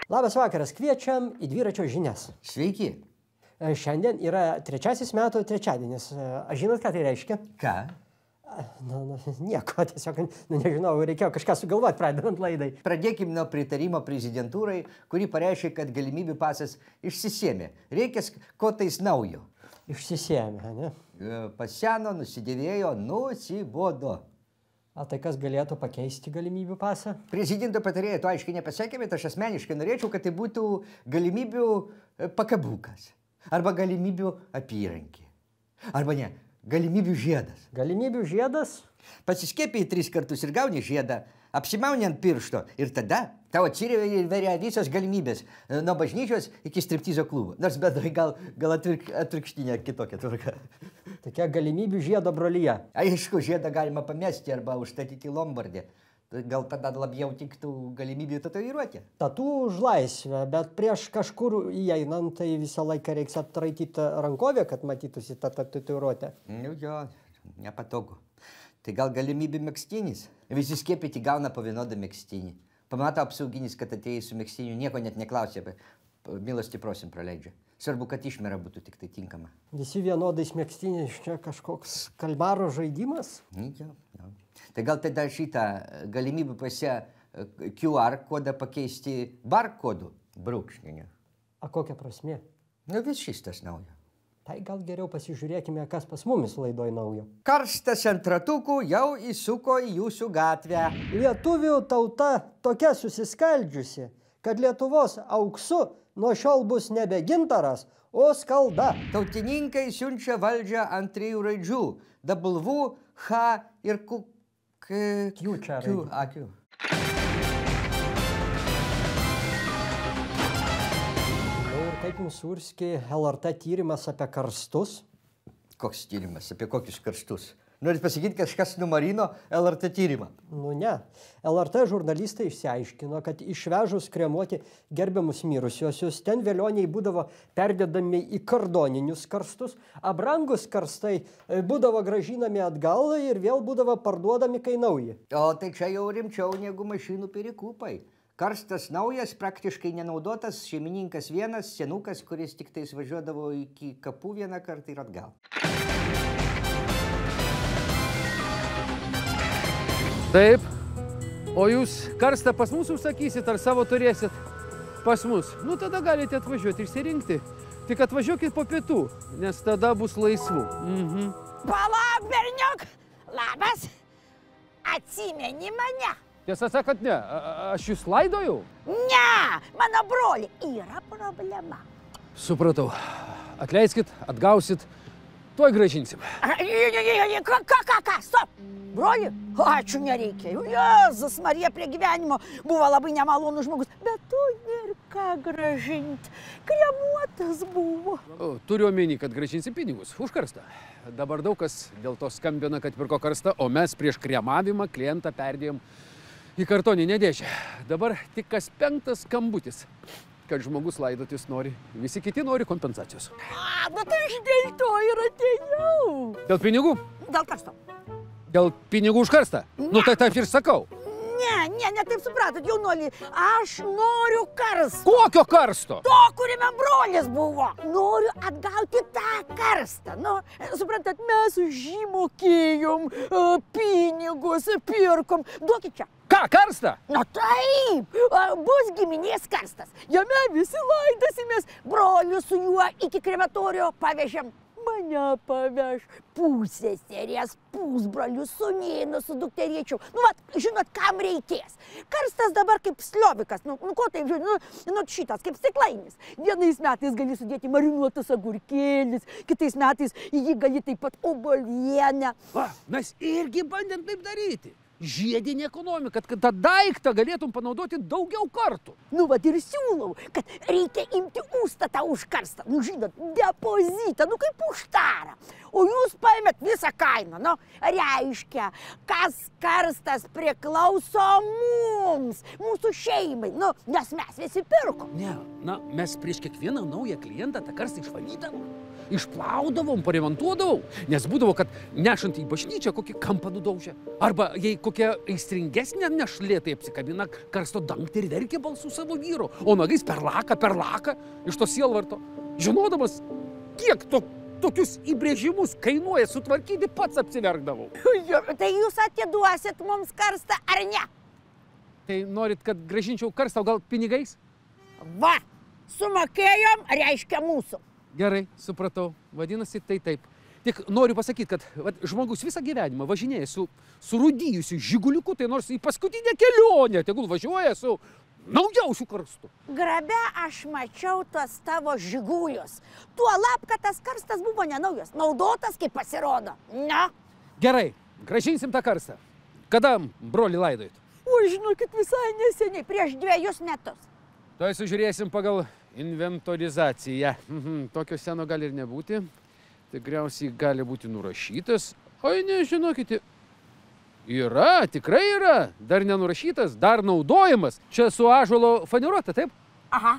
Labas vakaras, kviečiam į dviračio žinias. Sveiki. Šiandien yra 3 metų trečiadienis. Aš žinot, ką tai reiškia? Ką? Nieko, tiesiog nežinau, reikėjo kažką sugalvoti pradedant laidai. Pradėkim nuo pritarimo prezidentūrai, kuri pareiškė, kad galimybių pasas išsisėmė. Reikės ko tais naujo. Išsisėmė, ne? Paseno, nusidėvėjo, nusibodo. O tai kas galėtų pakeisti galimybių pasą? Prezidento patarėjai to aiškiai nepasakė, bet aš asmeniškai norėčiau, kad tai būtų galimybių pakabukas. Arba galimybių apyrankė. Arba ne, galimybių žiedas. Galimybių žiedas? Pasiskiepiai 3 kartus ir gauni žiedą, apsimauni ant piršto ir tada tau atsiveria visos galimybės nuo bažnyčios iki striptizo klubo. Nors bendrai gal atvirkštinė kitokia tvarka. Tokia galimybių žiedo brolyje. Aišku, žiedą galima pamesti arba užstatyti lombardė. Gal tada labiau tiktų galimybių tatuiruotė. Tatu už laisvę, bet prieš kažkur įeinant, tai visą laiką reiks atraityti rankovę, kad matytųsi tą tatuiruotę. Nu jo, nepatogu. Tai gal galimybė megztinis. Visi skiepyti gauna po vienodą megztinį. Pamato apsauginis, kad atėjai su megztiniu, nieko net neklausė, milosti prosim praleidžia. Svarbu, kad išmera būtų tik tai tinkama. Visi vienodais megztiniais, čia kažkoks kalmaro žaidimas? Jo. Tai gal tada šitą galimybę pase QR kodą pakeisti barkodu brūkšniniu. A kokia prasmė? Nu vis šis tas naujo. Tai gal geriau pasižiūrėkime, kas pas mumis laidoj naujo. Karstas ant ratukų jau įsuko į jūsų gatvę. Lietuvių tauta tokia susiskaldžiusi, kad Lietuvos auksu nuo šiol bus nebe gintaras, o skalda. Tautininkai siunčia valdžią ant 3 raidžių. W, H ir Q. Q čia raidžių. Q. Kaip jums Surski LRT tyrimas apie karstus? Koks tyrimas? Apie kokius karstus? Norit pasakyti, kažkas numarino LRT tyrimą? Nu ne. LRT žurnalistai išsiaiškino, kad išvežus kremuoti gerbiamus mirusiuosius, ten vėlioniai būdavo perdedami į kardoninius karstus, o brangus karstai būdavo gražinami atgal ir vėl būdavo parduodami kai nauji. O tai čia jau rimčiau negu mašinų perikupai. Karstas naujas, praktiškai nenaudotas, šeimininkas vienas, senukas, kuris tik tais važiuodavo iki kapų vieną kartą ir atgal. Taip, o jūs karstą pas mus užsakysit ar savo turėsit pas mus? Nu tada galite atvažiuoti išsirinkti. Tik atvažiuokit po pietų, nes tada bus laisvų. Palauk, berniuk! Labas! Atsimeni mane? Tiesą sakant, ne. Aš jūs laidojau? Ne, mano broli, yra problema. Supratau. Atleiskit, atgausit, tuoj grąžinsim. Ką, stop! Broli, ačiū nereikėjo. Jėzus Marija prie gyvenimo buvo labai nemalonus žmogus, bet tu ir ką grąžinti. Kremuotas buvo. Turiu omeny, kad grąžinsim pinigus už karstą. Dabar daug kas dėl to skambina, kad pirko karstą, o mes prieš kremavimą klientą perdėjom į kartoninę dėžę. Dabar tik kas 5 skambutis, kad žmogus laidotis nori. Visi kiti nori kompensacijos. Bet aš dėl to ir atėjau. Dėl pinigų? Dėl karsto. Dėl pinigų už karstą? Nu tai taip ir sakau. Ne taip supratot, jaunuoli. Aš noriu karsto. Kokio karsto? To, kuriame brolis buvo. Noriu atgauti tą karstą. Nu, suprantat, mes už jį mokėjom pinigus, pirkom. Duokit čia. Ką, karstą? Na taip, bus giminės karstas. Jame visi laidosimės. Brolius su juo iki krematorijo pavežėm. Mane paveš pusseserės, pusbrolius, sūnėnus su dukterėčiau. Nu, vat, žinot, kam reikės. Karstas dabar kaip sliovikas. Nu, ko taip, nu, šitas, kaip stiklainis. Vienais metais gali sudėti marinuotus agurkėlis, kitais metais į jį gali taip pat obuolienę. Mes irgi bandėm taip daryti. Žiedinė ekonomika, kad tą daiktą galėtum panaudoti daugiau kartų. Nu, vat ir siūlau, kad reikia imti užstatą už karstą. Nu, žinot, depozitą, nu, kaip už tarą. O jūs paėmėt visą kainą, nu, reiškia, kas karstas priklauso mums, mūsų šeimai, nu, nes mes visi pirkom. Ne, mes prieš kiekvieną naują klientą tą karstą išvalydavom. išplaudavom, paremontuodavom, nes būdavo, kad nešant į bažnyčią kokį kampą nudaužė. Arba jei kokia aistringesnė našlė, tai apsikabina karsto dangtį ir verkia balsų savo vyro, o nagais per laką iš to sielvarto. Žinodamas, kiek tokius įbrėžimus kainuoja sutvarkyti, pats apsiverkdavau. Tai jūs atiduosit mums karstą ar ne? Tai norit, kad grąžinčiau karstą, o gal pinigais? Va, sumokėjom, reiškia mūsų. Gerai, supratau. Vadinasi, tai taip. Tik noriu pasakyti, kad žmogus visą gyvenimą važinėja su surūdijusiu žiguliuku, tai nors į paskutinę kelionę tegul važiuoja su naujausiu karstu. Grabe aš mačiau tos tavo žigulius. Tuolab, kad tas karstas buvo nenaujas, naudotas, kaip pasirodo. Na? Gerai, grąžinsim tą karstą. Kada brolį laidojat? O, žinokit, visai neseniai, prieš 2 metus. Tuoj sužiūrėsim pagal inventorizaciją. Tokio seno gali ir nebūti. Tikriausiai gali būti nurašytas. Oi, nežinokite. Yra, tikrai yra. Dar nenurašytas, dar naudojamas. Čia su ąžuolo faniruota, taip? Aha.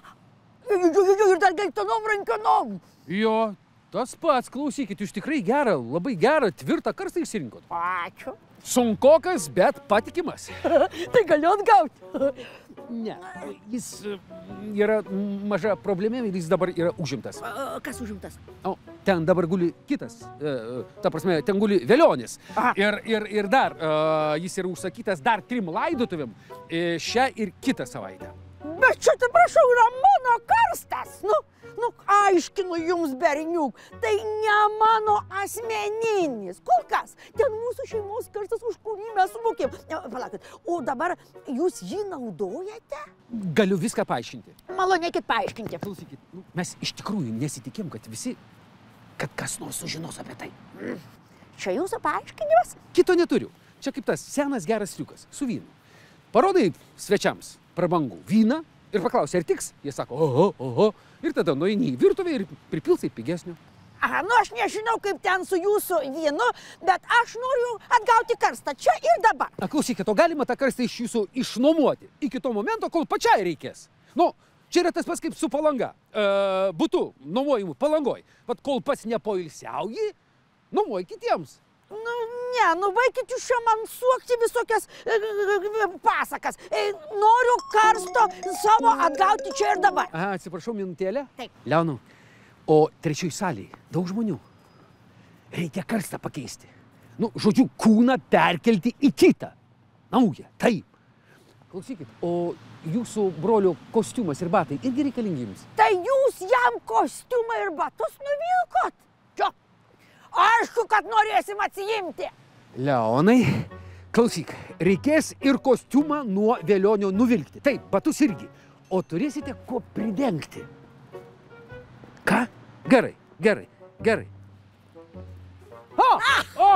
Ir dar geltonom rankenom. Jo, tas pats, klausykit, jūs tikrai gerą, labai gerą, tvirtą karstą išsirinkot. Ačiū. Sunkokas, bet patikimas. Tai galiu atgauti. Ne, jis yra maža problemė ir jis dabar yra užimtas. Kas užimtas? O, ten dabar guli kitas, ta prasme, ten guli velionis. Ir dar, jis yra užsakytas dar 3 laidotuvėm šią ir kitą savaitę. Bet čia, tai prašau, yra mano karstas. Nu, aiškinu jums, berniuk, tai ne mano asmeninis. Kol kas, ten mūsų šeimos karstas, už kurį mes sumokėm. Palaukit, o dabar jūs jį naudojate? Galiu viską paaiškinti. Malonėkit paaiškinti. Klausykit, mes iš tikrųjų nesitikėm, kad kas nors sužinos apie tai. Čia jūsų paaiškinimas? Kito neturiu. Čia kaip tas senas geras triukas su vynu. Parodai svečiams prabangų vyną ir paklausia, ar tiks? Jie sako, oho. Ir tada nueini į virtuvę ir pripilsai pigesnio. Aha, aš nežinau, kaip ten su jūsų vynu, bet aš noriu atgauti karstą čia ir dabar. Klausykit, o galima tą karstą iš jūsų išnuomoti iki to momento, kol pačiai reikės? Nu, čia yra tas pats kaip su palanga. Butu nuomojimu palangoj. Vat kol pats nepoilsiauji, nuomoji kitiems. Baikit jūs čia man suokti visokias pasakas. Noriu karsto savo atgauti čia ir dabar. Aha, atsiprašau, minutėlę. Taip. Leonau, o trečioj salėje daug žmonių. Reikia karstą pakeisti. Žodžiu, kūną perkelti į kitą. Naują, taip. Klausykit, o jūsų brolio kostiumas ir batai irgi reikalingi jums? Tai jūs jam kostiumą ir batus nuvilkot? Čia. Aišku, kad norėsim atsiimti. Leonai, klausyk, reikės ir kostiumą nuo velionio nuvilkti. Taip, batus irgi. O turėsite kuo pridengti. Ką? Gerai. O!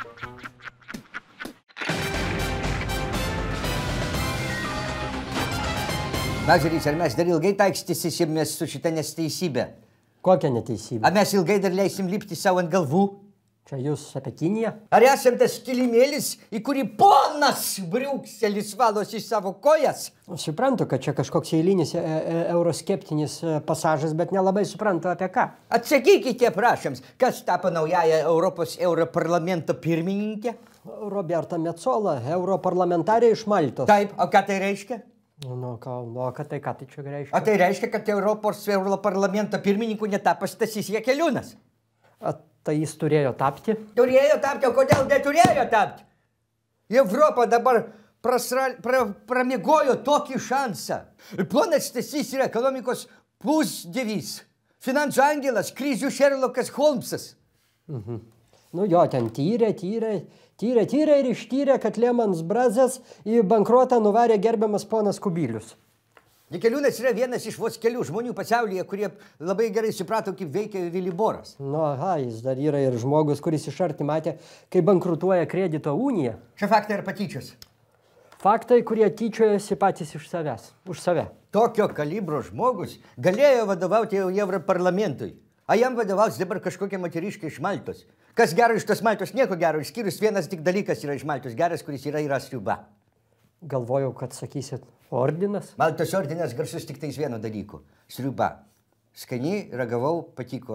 Lazarys, ar mes dar ilgai taikstysimės su šita nesteisybė? Kokia neteisybė? Ar mes ilgai dar leisim lipti savo ant galvų? Čia jūs apie Kiniją? Ar esam tas kilimėlis, į kurį ponas Briukselis valos iš savo kojas? Suprantu, kad čia kažkoks eilinis euroskeptinis pasažas, bet nelabai suprantu apie ką. Atsakykite, prašoms, kas tapo naująją Europos Europarlamento pirmininkę? Roberta Metsola, europarlamentarė iš Maltos. Taip, o ką tai reiškia? Ką tai čia reiškia? O tai reiškia, kad Europos Europarlamento pirmininku netapo Stasys Jakeliūnas. Tai jis turėjo tapti? Turėjo tapti, o kodėl neturėjo tapti? Europa dabar pramiegojo tokį šansą. Ponas Stasys yra ekonomikos pusdievis, finansų angelas, krizių Šerlokas Holmsas. Jo, ten tyrė ir ištyrė, kad Lehman Brothers į bankrotą nuvarė gerbiamas ponas Kubilius. Jakeliūnas yra vienas iš vos kelių žmonių pasaulyje, kurie labai gerai suprato, kaip veikia Viliboras. Jis dar yra ir žmogus, kuris iš arti matė, kai bankrutuoja kredito unija. Čia faktai ar patyčios? Faktai, kurie tyčiojasi patys už save. Tokio kalibro žmogus galėjo vadovauti Europarlamentui. A jam vadovaus dabar kažkokia moteriškė iš Maltos. Kas gero iš tos Maltos? Nieko gero, išskyrus vienas tik dalykas yra iš Maltos geras, kuris yra sriuba. Galvojau, kad sakysit ordinas. Maltos ordinas garsus tik tais vieno dalyku. Sriuba. Skaniai, ragavau, patiko.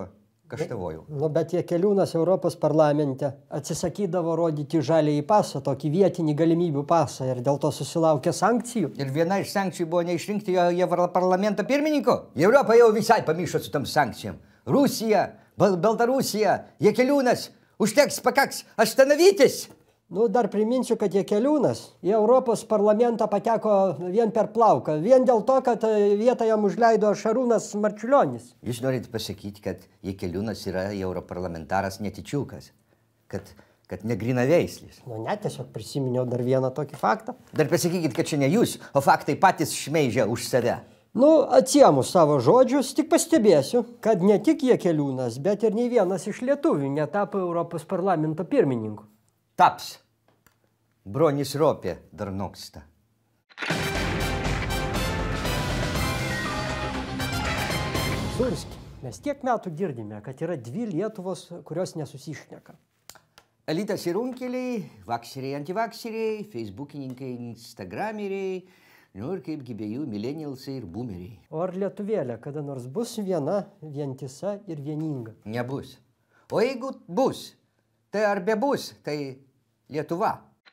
Kaštavoju. Nu, bet Jakeliūnas Europos parlamente atsisakydavo rodyti žaliąjį pasą, tokį vietinį galimybių pasą ir dėl to susilaukė sankcijų. Ir viena iš sankcijų buvo neišrinkti jo Europarlamento pirmininko. Europa jau visai pamišo su tom sankcijom. Rusija, Baltarusija, Jakeliūnas, užteks, pakaks, Aštanavytis. Nu, dar priminsiu, kad Jakeliūnas į Europos parlamentą pateko vien per plauką. Vien dėl to, kad vietą jam užleido Šarūnas Marčiulionis. Jūs norite pasakyti, kad Jakeliūnas yra europarlamentaras netičiukas, kad negrinaveislis. Nu, ne, tiesiog prisiminiau dar vieną tokį faktą. Dar pasakykit, kad čia ne jūs, o faktai patys šmeižia už save. Nu, atsiemu savo žodžius, tik pastebėsiu, kad ne tik Jakeliūnas, bet ir nei vienas iš lietuvių netapo Europos parlamento pirmininku. Taps. Bronis Ropė dar noksta. Surski, mes tiek metų girdime, kad yra dvi Lietuvos, kurios nesusišneka. Elitas ir unkeliai, vakseriai, antivakseriai, facebookininkai, instagrameriai, nu ir kaip gibėjų millennialsai ir boomeriai. O ar lietuvėlė kada nors bus viena, vientisa ir vieninga? Nebus. O jeigu bus, tai ar bebus, tai Lietuva.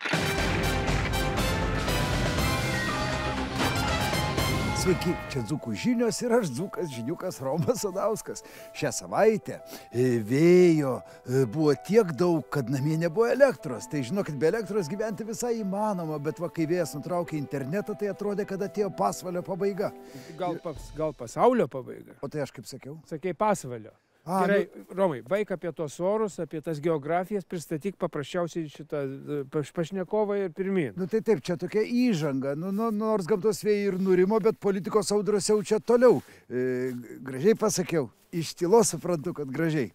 Sveiki, čia Dzūkų žinios ir aš Dzūkas žiniukas Romas Sadauskas. Šią savaitę vėjo buvo tiek daug, kad namie nebuvo elektros. Tai žinokit, be elektros gyventi visai įmanoma, bet va, kai vėjas nutraukė internetą, tai atrodė, kad atėjo pasvalio pabaiga. Gal pasaulio pabaiga? O tai aš kaip sakiau? Sakei pasvalio. Gerai, Romai, baik apie tos orus, apie tas geografijas, pristatyk paprasčiausiai šitą pašnekovą ir pirmyn. Nu tai taip, čia tokia įžanga. Nors gamtos vėjai ir nurimo, bet politikos audros jau čia toliau. Gražiai pasakiau. Iš tylos suprantu, kad gražiai.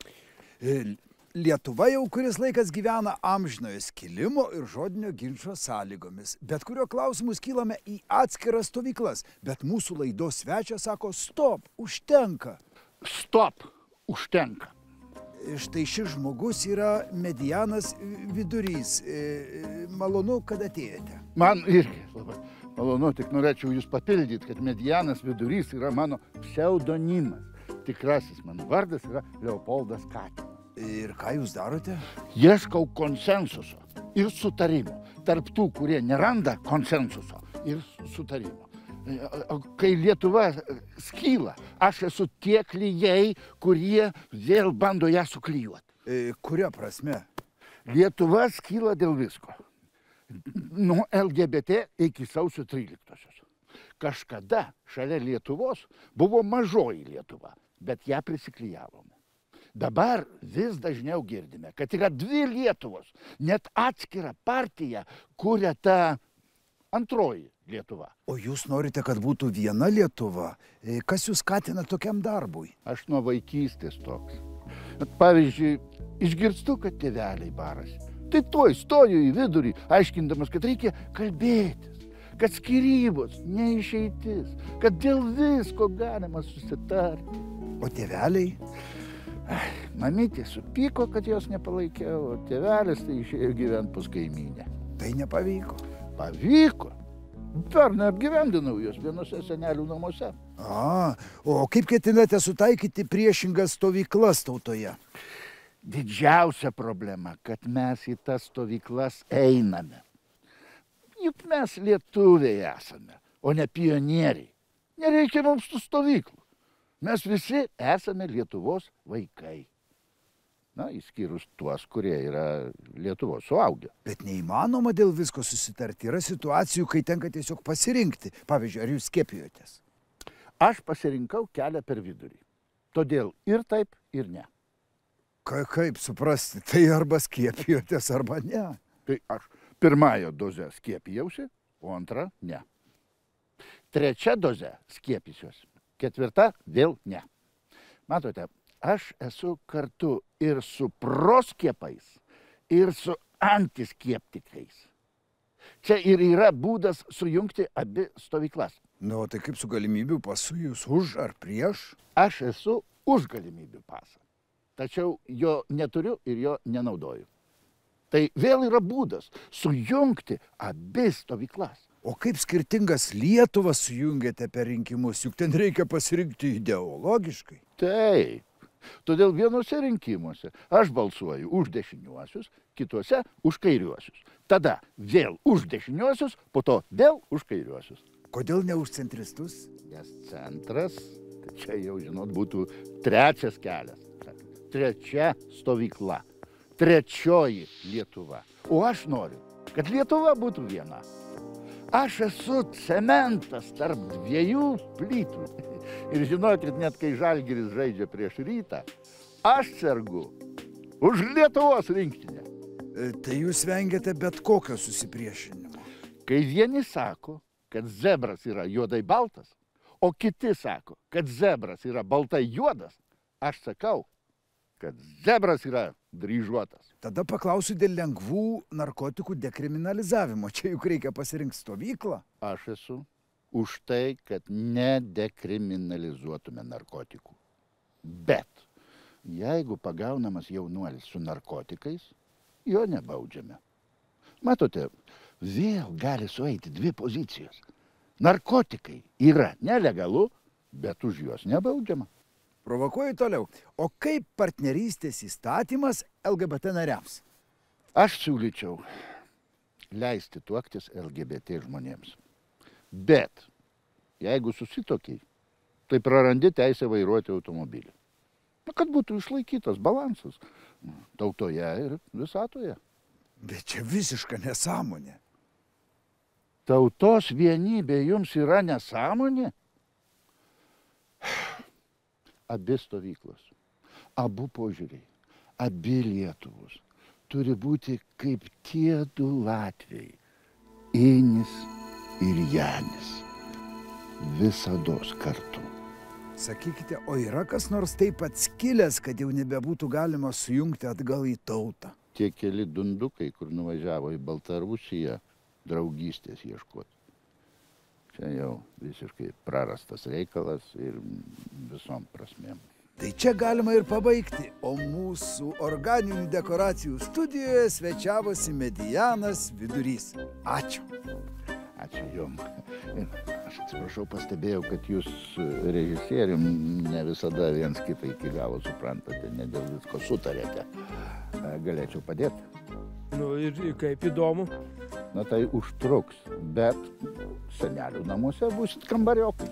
Lietuva jau kuris laikas gyvena amžinojo skilimo ir žodinio ginčo sąlygomis. Bet kurio klausimus kylame į atskiras stovyklas. Bet mūsų laidos svečias sako, stop, užtenka. Stop, užtenka. Štai šis žmogus yra Medianas Vidurys. Malonu, kad atėjote. Man irgi labai malonu, tik norėčiau jūs papildyti, kad Medianas Vidurys yra mano pseudonimas. Tikrasis mano vardas yra Leopoldas Katinas. Ir ką jūs darote? Ieškau konsensuso ir sutarimo tarp tų, kurie neranda konsensuso ir sutarimo. Kai Lietuva skyla, aš esu tie klijai, kurie vėl bando ją suklijuoti. Kuria prasme? Lietuva skyla dėl visko. Nuo LGBT iki sausio 13-osios. Kažkada šalia Lietuvos buvo mažoji Lietuva, bet ją prisiklijavome. Dabar vis dažniau girdime, kad yra dvi Lietuvos, net atskira partija kuria tą antroji Lietuva. O jūs norite, kad būtų viena Lietuva? Kas jūs skatina tokiam darbui? Aš nuo vaikystės toks. Pavyzdžiui, išgirstu, kad tėveliai barasi. Tai tuoj stoju į vidurį, aiškindamas, kad reikia kalbėtis, kad skyrybos neišeitis, kad dėl visko galima susitarti. O tėveliai? Mamytė supyko, kad jos nepalaikiau, o tėvelis tai išėjo gyventi pas kaimynę. Tai nepavyko. Pavyko. Pernai apgyvendinau jos vienose senelių namuose. O kaip ketinate sutaikyti priešingas stovyklas tautoje? Didžiausia problema, kad mes į tas stovyklas einame. Juk mes lietuviai esame, o ne pionieriai. Nereikia mums tų stovyklų. Mes visi esame Lietuvos vaikai. Na, išskyrus tuos, kurie yra Lietuvos suaugę. Bet neįmanoma dėl visko susitarti. Yra situacijų, kai tenka tiesiog pasirinkti. Pavyzdžiui, ar jūs skiepijotės? Aš pasirinkau kelią per vidurį. Todėl ir taip, ir ne. Kaip suprasti? Tai arba skiepijotės, arba ne. Tai aš pirmąją dozę skiepijausi, o antrą ne. Trečia dozę skiepysiuosi. Ketvirta vėl ne. Matote, aš esu kartu ir su proskiepais, ir su antiskieptikais. Čia ir yra būdas sujungti abi stovyklas. Nu, tai kaip su galimybių pasu, jūs už ar prieš? Aš esu už galimybių pasą, tačiau jo neturiu ir jo nenaudoju. Tai vėl yra būdas sujungti abi stovyklas. O kaip skirtingas Lietuvas sujungėte per rinkimus, juk ten reikia pasirinkti ideologiškai. Taip, Todėl vienose rinkimuose aš balsuoju už dešiniuosius, kituose už kairiuosius. Tada vėl už dešiniuosius, po to vėl už kairiuosius. Kodėl ne už centristus? Nes centras, tai čia jau, žinot, būtų trečias kelias. Trečia stovykla. Trečioji Lietuva. O aš noriu, kad Lietuva būtų viena. Aš esu cementas tarp dviejų plytų. Ir žinokit, net kai Žalgiris žaidžia prieš Rytą, aš sergu už Lietuvos rinktinę. Tai jūs vengiate bet kokio susipriešinimo. Kai vieni sako, kad zebras yra juodai baltas, o kiti sako, kad zebras yra baltai juodas, aš sakau, kad zebras yra dryžuotas. Tada paklausiu dėl lengvų narkotikų dekriminalizavimo. Čia juk reikia pasirinkti stovyklą. Aš esu už tai, kad nedekriminalizuotume narkotikų. Bet jeigu pagaunamas jaunuolis su narkotikais, jo nebaudžiame. Matote, vėl gali sueiti dvi pozicijos. Narkotikai yra nelegalu, bet už juos nebaudžiama. Provokuoju toliau. O kaip partnerystės įstatymas LGBT nariams? Aš siūlyčiau leisti tuoktis LGBT žmonėms. Bet jeigu susitokiai, tai prarandi teisę vairuoti automobilį. Kad būtų išlaikytas balansas tautoje ir visatoje. Bet čia visiška nesąmonė. Tautos vienybė jums yra nesąmonė? Abi stovyklos, abu požiūriai, abi Lietuvos turi būti kaip tie du Latviai, Inis ir Janis, visados kartu. Sakykite, o yra kas nors taip atskilęs, kad jau nebebūtų galima sujungti atgal į tautą? Tie keli dundukai, kur nuvažiavo į Baltarusiją draugystės ieškoti. Čia jau visiškai prarastas reikalas ir visom prasmėm. Tai čia galima ir pabaigti, o mūsų organinių dekoracijų studijoje svečiavosi Medianas Vidurys. Ačiū. Ačiū jum. Ir aš atsiprašau, pastebėjau, kad jūs režisierium ne visada viens kitą iki galo suprantate, ne dėl visko sutarėte. Galėčiau padėti. Nu ir kaip įdomu. Na tai užtruks, bet senelių namuose būsit kambariokai.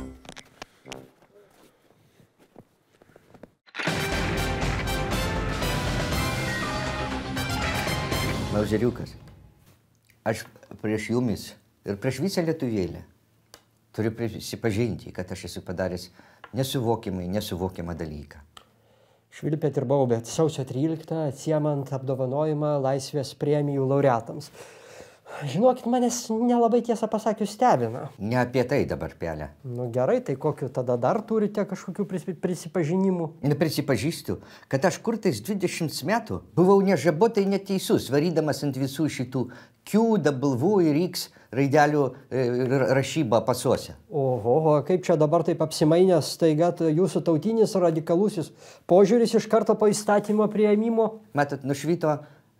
Mauzeriukas, aš prieš jumis ir prieš visą lietuvėlę turiu prisipažinti, kad aš esu padaręs nesuvokiamą dalyką. Švilpėt ir baubėt sausio 13 atsiemant apdovanojimą Laisvės premijų laureatams. Žinokit, manęs nelabai tiesą pasakius stebina. Ne apie tai dabar, Pelė. Nu gerai, tai kokiu tada dar turite kažkokių prisipažinimų? Neprisipažįstu, kad aš kur tais 20 metų buvau nežabotai neteisus, varydamas ant visų šitų Q, W ir X raidelių rašybą pasuose. Oho, kaip čia dabar taip apsimainęs staiga jūsų tautinis radikalusis požiūris iš karto po įstatymo priėmimo? Matot, nušvito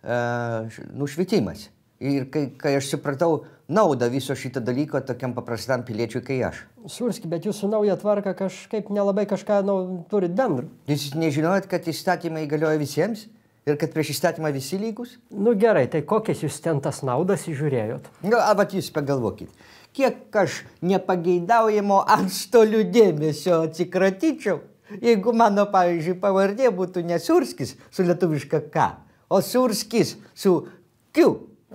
nušvitimas. Ir kai aš supratau naudą viso šito dalyko tokiam paprastam piliečiui kai aš. Surski, bet jūsų nauja tvarka kažkaip nelabai kažką turit bendro. Jūs nežinojot, kad įstatymai galioja visiems? Ir kad prieš įstatymą visi lygus? Nu gerai, tai kokias jūs ten tas naudas įžiūrėjot? Vat jūs pagalvokit, kiek aš nepageidaujamo antstolių dėmesio atsikratyčiau, jeigu mano, pavyzdžiui, pavardė būtų ne Surskis su lietuviška K, o Surskis su Q.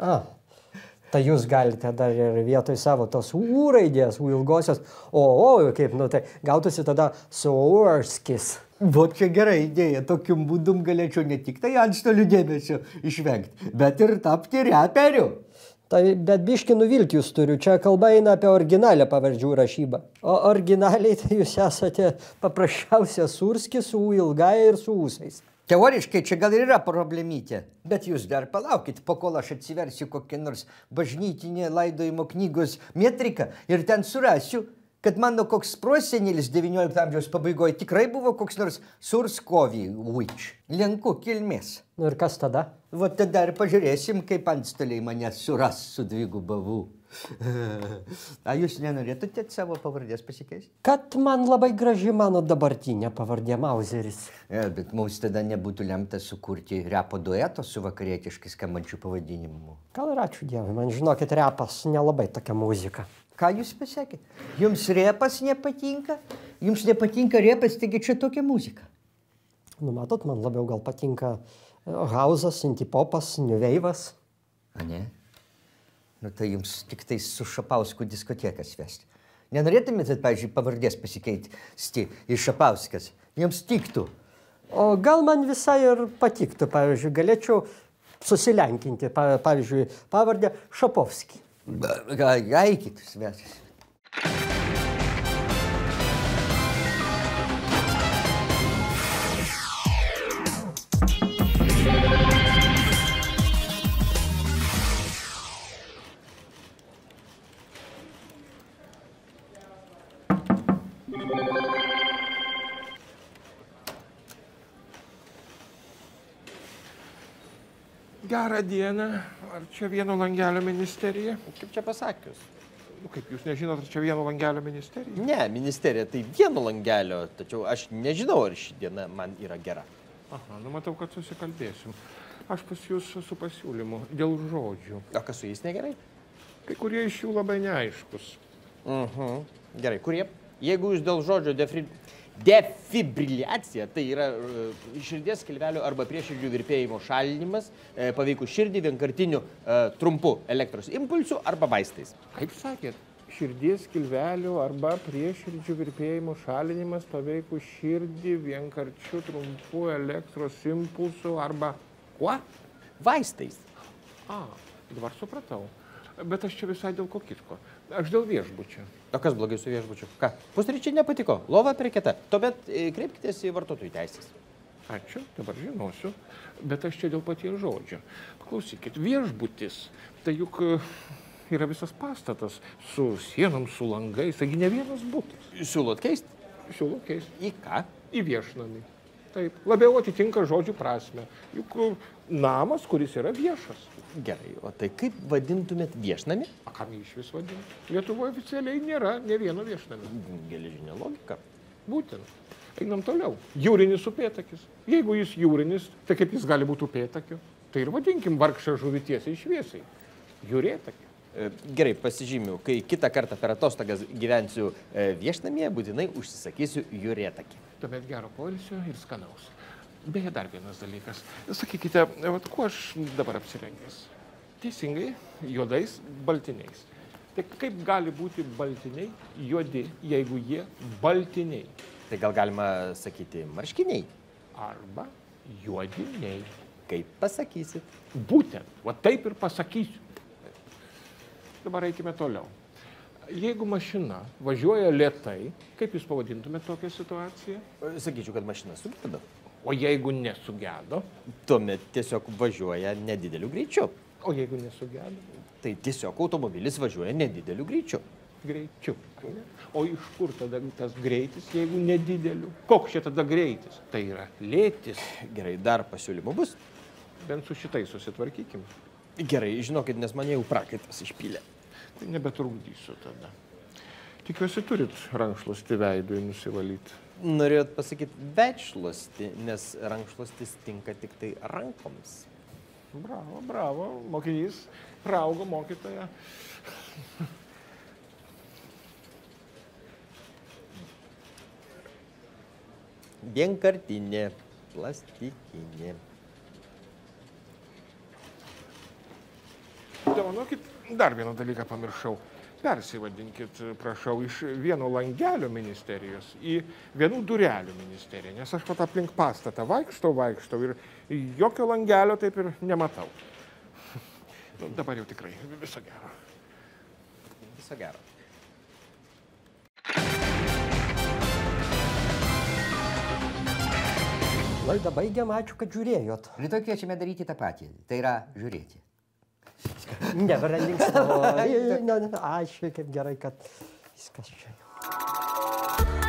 Tai jūs galite dar ir vietoj savo tos U raidės, U ilgosios, kaip, tai gautųsi tada Surskis. Vo čia gera idėja, tokium būdum galėčiau ne tik tai antstolių dėmesio išvengti, bet ir tapti reperiu. Tai bet biškį nuvilti jūs turiu, čia kalba eina apie originalią pavardžių rašybą. O originaliai tai jūs esate paprasčiausia Surskis su U ilgaja ir su ūsais. Teoriškai čia gal ir yra problemytė, bet jūs dar palaukit, po kol aš atsiversiu kokią nors bažnytinę laidojimo knygos metriką ir ten surasiu, kad mano koks prosenelis 19 amžiaus pabaigoje tikrai buvo koks nors Surskovič, Lenkų kilmės. Nu ir kas tada? Vat tada ir pažiūrėsim, kaip antstoliai mane suras su dviguba V. A jūs nenorėtumėte savo pavardės pasikeisti? Kad man labai graži mano dabartinė pavardė Mauzeris. Bet mums tada nebūtų lemta sukurti repo dueto su vakarietiškai skambančiu pavadinimu. Gal ir ačiū Dievui, man žinokit, repas nelabai tokia muzika. Ką jūs pasakėte? Jums repas nepatinka? Jums nepatinka repas, taigi čia tokia muzika. Nu, matot, man labiau gal patinka hauzas, sintipopas, niuveivas. A ne? Nu, tai jums tik tai su Šapausku diskotekas vesti. Nenorėtumėte, pavyzdžiui, pavardės pasikeisti į Šapauskas? Jums tiktų. O gal man visai ir patiktų, pavyzdžiui, galėčiau susilenkinti, pavyzdžiui, pavardę Šapovskį. Eikit, svečias. Gerą dieną. Ar čia vieno langelio ministerija? Kaip čia pasakius? Nu, kaip jūs nežinot, ar čia vieno langelio ministerija? Ne, ministerija tai vieno langelio, tačiau aš nežinau, ar ši diena man yra gera. Aha, nu matau, kad susikalbėsim. Aš pas jūs su pasiūlymu dėl žodžių. O kas su jais negerai? Kai kurie iš jų labai neaiškus. Gerai, kurie? Jeigu jūs dėl žodžio defibriliacija, tai yra širdies skilvelio arba prieširdžių virpėjimo šalinimas, paveikų širdį vienkartiniu trumpu elektros impulsu arba vaistais. Kaip sakėt, širdies skilvelio arba prieširdžių virpėjimo šalinimas paveikų širdį vienkarčiu trumpu elektros impulsu arba kuo? Vaistais. Dabar supratau. Bet aš čia visai dėl ko kitko. Aš dėl viešbučio. O kas blogai su viešbučiu? Ką? Pusryčiai nepatiko, lova per kieta. Tuomet kreipkitės į vartotojų teisės. Ačiū, dabar žinosiu. Bet aš čia dėl paties žodžio. Paklausykit, viešbutis, tai juk yra visas pastatas su sienom, su langais, taigi ne vienas butas. Siūlot keisti? Siūlau keisti. Į ką? Į viešnamį. Taip, labiau atitinka žodžių prasme. Juk namas, kuris yra viešas. Gerai, o tai kaip vadintumėt viešnamį? A kam jį iš vis vadinti? Lietuvoje oficialiai nėra ne vieno viešnamį. Geležinė logika. Būtent. Einam toliau. Jūrinis upėtakis. Jeigu jis jūrinis, tai kaip jis gali būti upėtakiu? Tai ir vadinkim vargšą žuvį tiesiai šviesiai. Jūrėtakį. Gerai, pasižymiu, kai kitą kartą per atostogas gyvensiu viešnamyje, būtinai užsisakysiu jūrėtakį. Tuomet gero poilsio ir skanaus. Beje, dar vienas dalykas. Sakykite, kuo aš dabar apsirengęs? Teisingai, juodais baltiniais. Tai kaip gali būti baltiniai juodi, jeigu jie baltiniai? Tai gal galima sakyti marškiniai? Arba juodiniai. Kaip pasakysit? Būtent, va taip ir pasakysiu. Dabar eikime toliau. Jeigu mašina važiuoja lėtai, kaip jūs pavadintumėte tokią situaciją? Sakyčiau, kad mašina sugedo. O jeigu nesugedo? Tuomet tiesiog važiuoja nedideliu greičiu. O jeigu nesugedo? Tai tiesiog automobilis važiuoja nedideliu greičiu. Greičiu. O iš kur tada tas greitis, jeigu nedideliu? Koks čia tada greitis? Tai yra lėtis. Gerai, dar pasiūlymų bus. Bent su šitai susitvarkykim. Gerai, žinokit, nes mane jau prakaitas išpylė. Tai nebetrukdysiu tada. Tikiuosi turit rankšluostį veidui nusivalyti. Norėjot pasakyti veidšluostį, nes rankšluostis tinka tik tai rankoms. Bravo, bravo, mokinys, praugo mokytoja. Vienkartinė, plastikinė. Dovanokit, dar vieną dalyką pamiršau. Persivadinkit, prašau, iš vieno langelio ministerijos į vienų durelių ministeriją, nes aš pat aplink pastatą vaikštau ir jokio langelio taip ir nematau. Nu, dabar jau tikrai viso gero. Viso gero. Laidą baigiam, ačiū, kad žiūrėjot. Rytoj kviečiame daryti tą patį, tai yra žiūrėti. Nebėra linksmo. Ačiū, kaip gerai, kad viskas čia jau.